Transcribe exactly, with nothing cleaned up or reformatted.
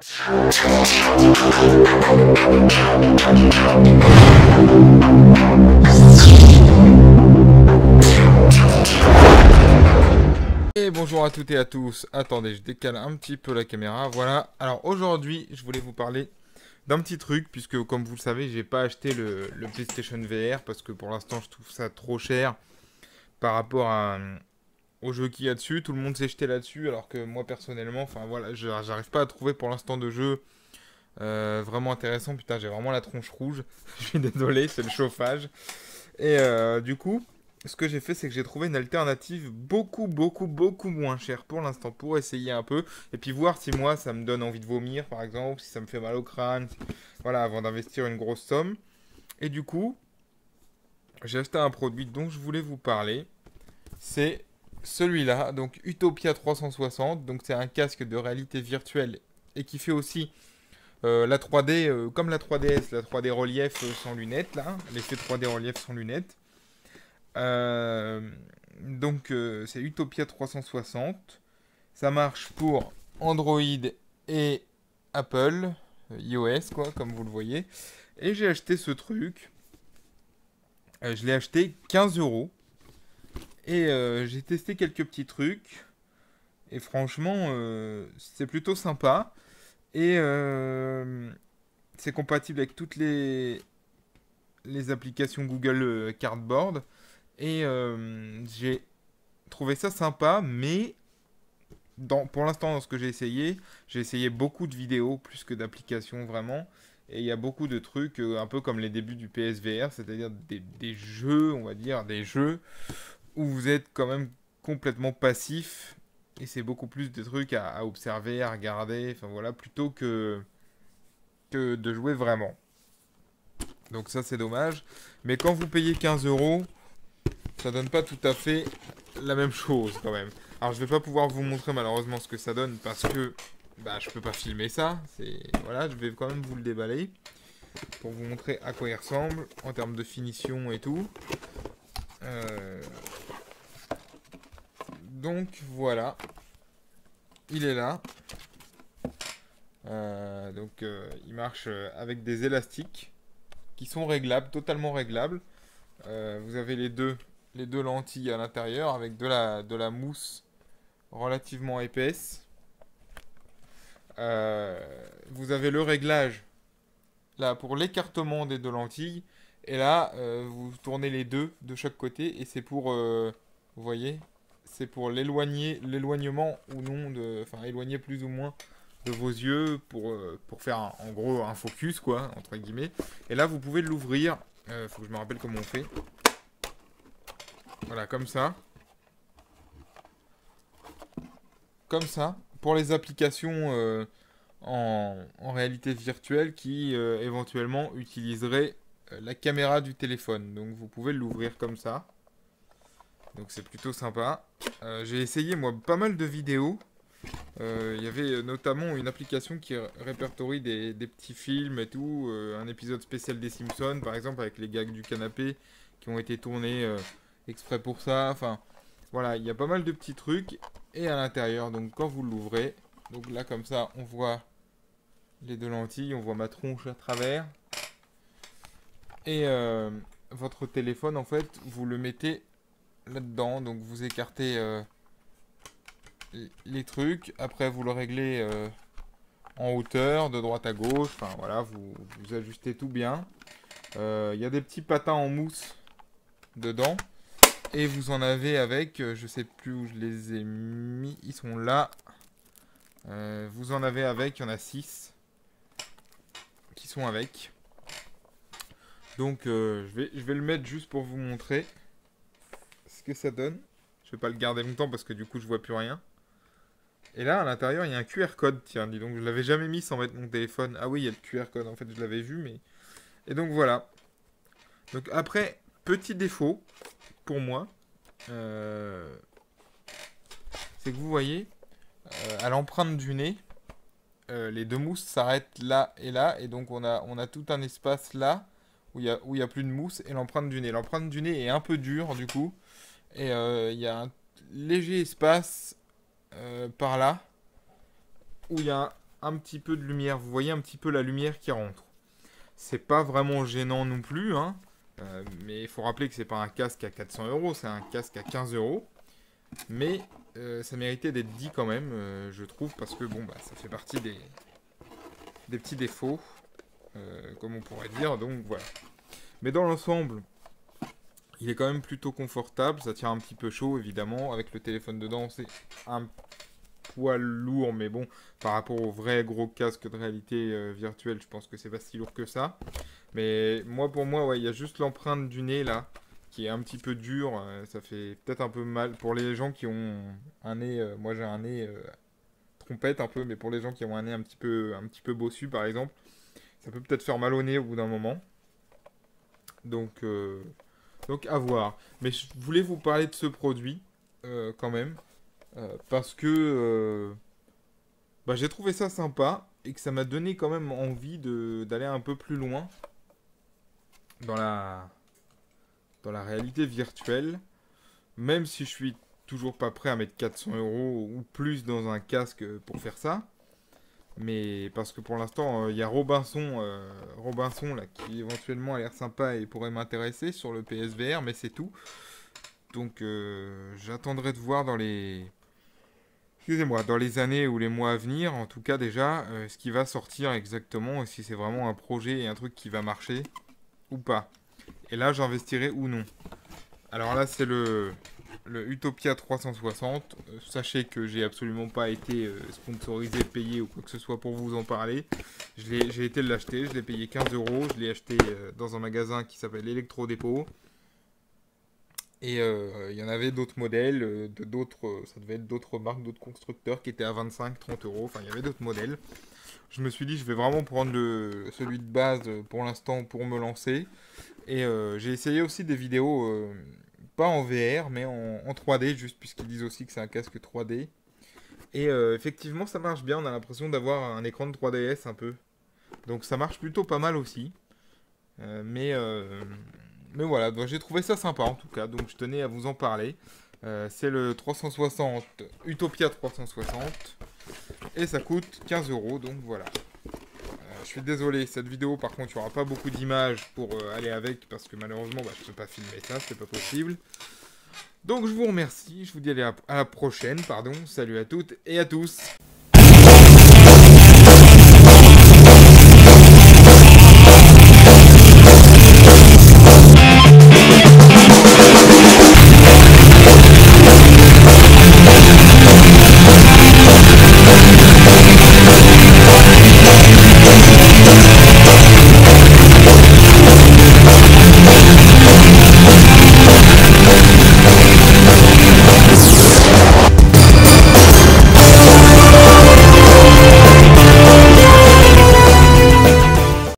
Et bonjour à toutes et à tous. Attendez, je décale un petit peu la caméra. Voilà. Alors aujourd'hui, je voulais vous parler d'un petit truc, puisque comme vous le savez, j'ai pas acheté le, le PlayStation V R parce que pour l'instant, je trouve ça trop cher par rapport à, au jeu qu'il y a dessus. Tout le monde s'est jeté là-dessus, alors que moi personnellement, enfin voilà, je- j'arrive pas à trouver pour l'instant de jeu euh, vraiment intéressant. Putain, j'ai vraiment la tronche rouge. Je suis désolé, c'est le chauffage. Et euh, du coup, ce que j'ai fait, c'est que j'ai trouvé une alternative beaucoup, beaucoup, beaucoup moins chère pour l'instant pour essayer un peu. Et puis voir si moi, ça me donne envie de vomir, par exemple, si ça me fait mal au crâne. si- Voilà, avant d'investir une grosse somme. Et du coup, j'ai acheté un produit dont je voulais vous parler. C'est celui-là, donc Utopia trois cent soixante. Donc c'est un casque de réalité virtuelle et qui fait aussi euh, la trois D, euh, comme la trois D S, la trois D relief euh, sans lunettes, là. L'effet trois D relief sans lunettes. Euh, donc euh, c'est Utopia trois cent soixante. Ça marche pour Android et Apple, euh, iOS quoi, comme vous le voyez. Et j'ai acheté ce truc. Euh, je l'ai acheté quinze euros. Et euh, j'ai testé quelques petits trucs. Et franchement, euh, c'est plutôt sympa. Et euh, c'est compatible avec toutes les, les applications Google euh, Cardboard. Et euh, j'ai trouvé ça sympa, mais dans, pour l'instant, dans ce que j'ai essayé, j'ai essayé beaucoup de vidéos plus que d'applications vraiment. Et il y a beaucoup de trucs, euh, un peu comme les débuts du P S V R, c'est-à-dire des, des jeux, on va dire, des jeux où vous êtes quand même complètement passif. Et c'est beaucoup plus des trucs à, à observer, à regarder, enfin voilà, plutôt que, que de jouer vraiment. Donc ça, c'est dommage. Mais quand vous payez quinze euros, ça donne pas tout à fait la même chose quand même. Alors je vais pas pouvoir vous montrer malheureusement ce que ça donne parce que bah je peux pas filmer ça. C'est voilà, je vais quand même vous le déballer pour vous montrer à quoi il ressemble en termes de finition et tout. Euh, Donc voilà, il est là. Euh, donc euh, il marche euh, avec des élastiques qui sont réglables, totalement réglables. Euh, vous avez les deux, les deux lentilles à l'intérieur avec de la, de la mousse relativement épaisse. Euh, vous avez le réglage là pour l'écartement des deux lentilles. Et là, euh, vous tournez les deux de chaque côté. Et c'est pour, euh, vous voyez, c'est pour l'éloigner, l'éloignement ou non, de, enfin éloigner plus ou moins de vos yeux pour, euh, pour faire un- en gros un focus, quoi, entre guillemets. Et là, vous pouvez l'ouvrir. Euh, faut que je me rappelle comment on fait. Voilà, comme ça. Comme ça. Pour les applications euh, en, en réalité virtuelle qui euh, éventuellement utiliseraient euh, la caméra du téléphone. Donc vous pouvez l'ouvrir comme ça. Donc c'est plutôt sympa. Euh, j'ai essayé moi pas mal de vidéos. Euh, Il y avait notamment une application qui ré- répertorie des, des petits films et tout. Euh, un épisode spécial des Simpsons par exemple avec les gags du canapé qui ont été tournés euh, exprès pour ça. Enfin voilà, il y a pas mal de petits trucs. Et à l'intérieur, donc quand vous l'ouvrez, donc là comme ça on voit les deux lentilles, on voit ma tronche à travers. Et euh, votre téléphone, en fait, vous le mettez là-dedans. Donc vous écartez euh, les trucs. Après, vous le réglez euh, en hauteur, de droite à gauche. Enfin voilà, vous, vous ajustez tout bien. Il euh, y a des petits patins en mousse dedans. Et vous en avez avec, euh, je sais plus où je les ai mis. Ils sont là. Euh, vous en avez avec, il y en a six qui sont avec. Donc euh, je, vais, je vais le mettre juste pour vous montrer ce que ça donne. Je vais pas le garder longtemps parce que du coup je vois plus rien. Et là à l'intérieur il y a un Q R code. Tiens, dis donc je l'avais jamais mis sans mettre mon téléphone. Ah oui il y a le Q R code en fait je l'avais vu mais... Et donc voilà. Donc après petit défaut pour moi. Euh, c'est que vous voyez euh, à l'empreinte du nez. Euh, les deux mousses s'arrêtent là et là. Et donc on a, on a tout un espace là où il n'y a, où il y a plus de mousse et l'empreinte du nez. L'empreinte du nez est un peu dure du coup. Et il euh, y a un léger espace euh, par là où il y a un, un petit peu de lumière. Vous voyez un petit peu la lumière qui rentre. C'est pas vraiment gênant non plus, hein. Euh, mais il faut rappeler que c'est pas un casque à quatre cents euros, c'est un casque à quinze euros. Mais euh, ça méritait d'être dit quand même, euh, je trouve, parce que bon, bah, ça fait partie des, des petits défauts, euh, comme on pourrait dire, donc voilà. Mais dans l'ensemble, il est quand même plutôt confortable, ça tient un petit peu chaud évidemment, avec le téléphone dedans, c'est un poil lourd, mais bon, par rapport au vrai gros casque de réalité euh, virtuelle, je pense que c'est pas si lourd que ça. Mais moi, pour moi, ouais, il y a juste l'empreinte du nez là, qui est un petit peu dure. Euh, ça fait peut-être un peu mal pour les gens qui ont un nez. Euh, moi, j'ai un nez euh, trompette un peu, mais pour les gens qui ont un nez un petit peu, un petit peu bossu, par exemple, ça peut peut-être faire mal au nez au bout d'un moment. Donc, euh, donc à voir. Mais je voulais vous parler de ce produit euh, quand même, euh, parce que euh, bah, j'ai trouvé ça sympa et que ça m'a donné quand même envie de d'aller un peu plus loin dans la dans la réalité virtuelle, même si je suis toujours pas prêt à mettre quatre cents euros ou plus dans un casque pour faire ça. Mais parce que pour l'instant, il euh, y a Robinson, euh, Robinson là, qui éventuellement a l'air sympa et pourrait m'intéresser sur le P S V R, mais c'est tout. Donc euh, j'attendrai de voir dans les... Excusez-moi, dans les années ou les mois à venir, en tout cas déjà, euh, ce qui va sortir exactement, et si c'est vraiment un projet et un truc qui va marcher ou pas. Et là, j'investirai ou non. Alors là, c'est le, le Utopia trois cent soixante. Euh, sachez que j'ai absolument pas été euh, sponsorisé, payé ou quoi que ce soit pour vous en parler. J'ai été l'acheter, je l'ai payé quinze euros. Je l'ai acheté euh, dans un magasin qui s'appelle Electro-Dépôt. Et il euh, y en avait d'autres modèles, euh, de d'autres, euh, ça devait être d'autres marques, d'autres constructeurs qui étaient à vingt-cinq trente euros. Enfin, il y avait d'autres modèles. Je me suis dit, je vais vraiment prendre le, celui de base euh, pour l'instant pour me lancer. Et euh, j'ai essayé aussi des vidéos, euh, pas en V R, mais en, en trois D, juste puisqu'ils disent aussi que c'est un casque trois D. Et euh, effectivement, ça marche bien, on a l'impression d'avoir un écran de trois D S un peu. Donc ça marche plutôt pas mal aussi. Euh, mais, euh, mais voilà, j'ai trouvé ça sympa en tout cas, donc je tenais à vous en parler. Euh, c'est le trois cent soixante, Utopia trois cent soixante. Et ça coûte quinze euros, donc voilà. Je suis désolé, cette vidéo par contre il n'y aura pas beaucoup d'images pour euh, aller avec parce que malheureusement bah, je ne peux pas filmer ça, c'est pas possible. Donc je vous remercie, je vous dis à la, à la prochaine, pardon, salut à toutes et à tous.